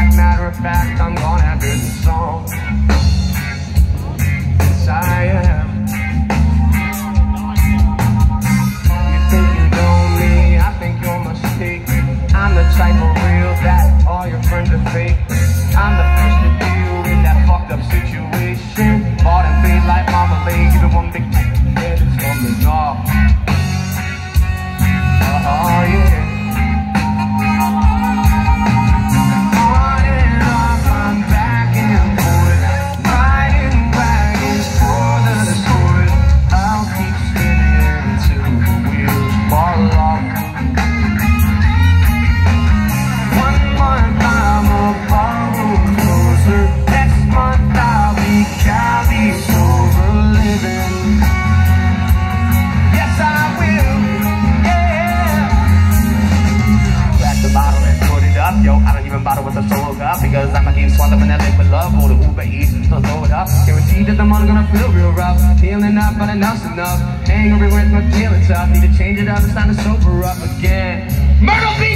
back, matter of fact, I'm gone after this song. Yes, I am. You think you know me, I think you're a mistake. I'm the type of real that all your friends are fake. I'm the first to deal with that fucked up situation. Bought and paid like marmalade, you're the one big head that's coming off. Oh yeah. Yo, I don't even bother with the solo cup because I'ma keep swallowing that liquid love or the Uber Eats, so throw it up. Guaranteed that the money's gonna feel real rough. Healing up, but enough's enough. Angry with my feeling tough. Need to change it up, it's time to sober up again. MYRTLE!